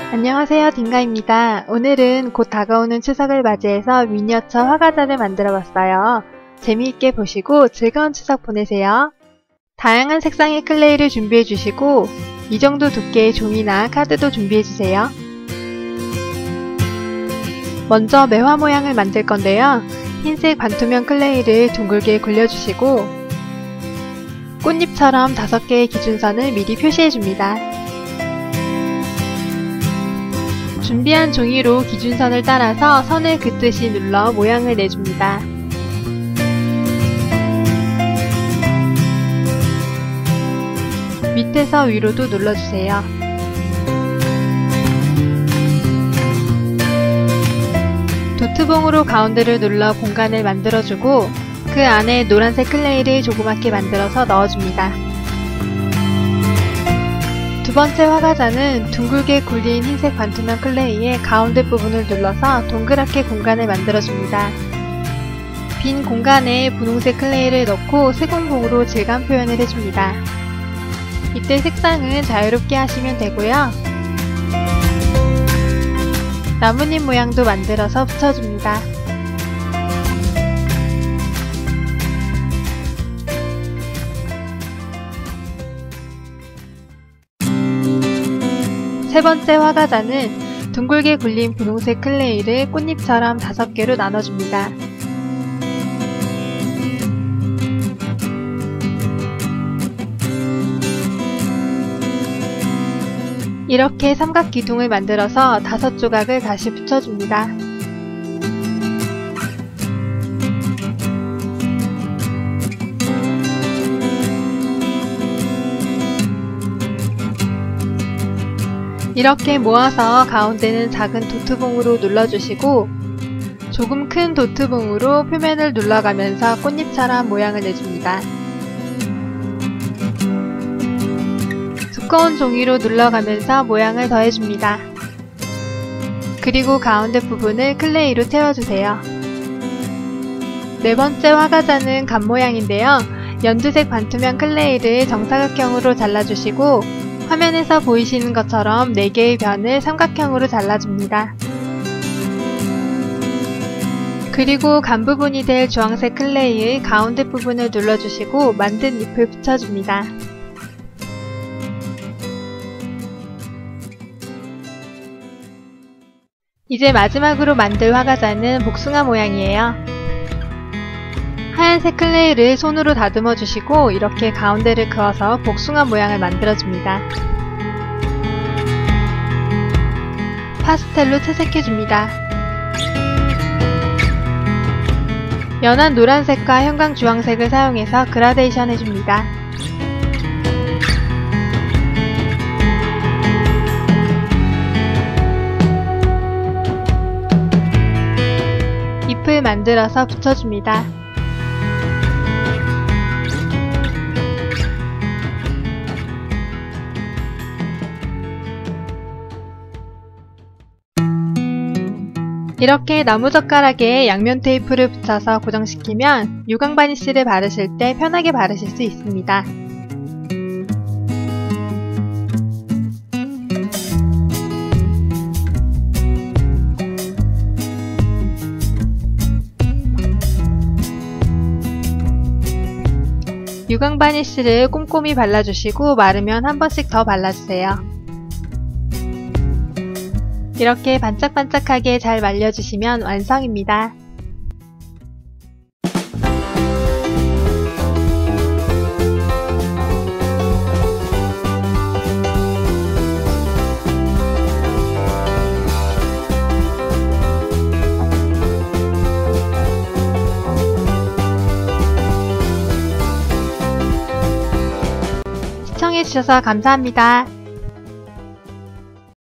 안녕하세요, 딩가입니다. 오늘은 곧 다가오는 추석을 맞이해서 미니어처 화과자를 만들어 봤어요. 재미있게 보시고 즐거운 추석 보내세요. 다양한 색상의 클레이를 준비해 주시고 이 정도 두께의 종이나 카드도 준비해 주세요. 먼저 매화 모양을 만들 건데요. 흰색 반투명 클레이를 둥글게 굴려주시고 꽃잎처럼 5개의 기준선을 미리 표시해 줍니다. 준비한 종이로 기준선을 따라서 선을 긋듯이 눌러 모양을 내줍니다. 밑에서 위로도 눌러주세요. 도트봉으로 가운데를 눌러 공간을 만들어주고 그 안에 노란색 클레이를 조그맣게 만들어서 넣어줍니다. 두 번째 화과자는 둥글게 굴린 흰색 반투명 클레이의 가운데 부분을 눌러서 동그랗게 공간을 만들어줍니다. 빈 공간에 분홍색 클레이를 넣고 세공봉으로 질감 표현을 해줍니다. 이때 색상은 자유롭게 하시면 되고요. 나뭇잎 모양도 만들어서 붙여줍니다. 세 번째 화과자는 둥글게 굴린 분홍색 클레이를 꽃잎처럼 5개로 나눠줍니다. 이렇게 삼각 기둥을 만들어서 5조각을 다시 붙여줍니다. 이렇게 모아서 가운데는 작은 도트봉으로 눌러주시고 조금 큰 도트봉으로 표면을 눌러가면서 꽃잎처럼 모양을 내줍니다. 두꺼운 종이로 눌러가면서 모양을 더해줍니다. 그리고 가운데 부분을 클레이로 채워주세요. 네 번째 화과자는 간 모양인데요. 연두색 반투명 클레이를 정사각형으로 잘라주시고 화면에서 보이시는 것처럼 4개의 변을 삼각형으로 잘라줍니다. 그리고 간 부분이 될 주황색 클레이의 가운데 부분을 눌러주시고 만든 잎을 붙여줍니다. 이제 마지막으로 만들 화과자는 복숭아 모양이에요. 하얀색 클레이를 손으로 다듬어 주시고 이렇게 가운데를 그어서 복숭아 모양을 만들어줍니다. 파스텔로 채색해줍니다. 연한 노란색과 형광 주황색을 사용해서 그라데이션 해줍니다. 잎을 만들어서 붙여줍니다. 이렇게 나무젓가락에 양면 테이프를 붙여서 고정시키면 유광 바니쉬를 바르실 때 편하게 바르실 수 있습니다. 유광 바니쉬를 꼼꼼히 발라주시고 마르면 한 번씩 더 발라주세요. 이렇게 반짝반짝하게 잘 말려주시면 완성입니다. 시청해주셔서 감사합니다.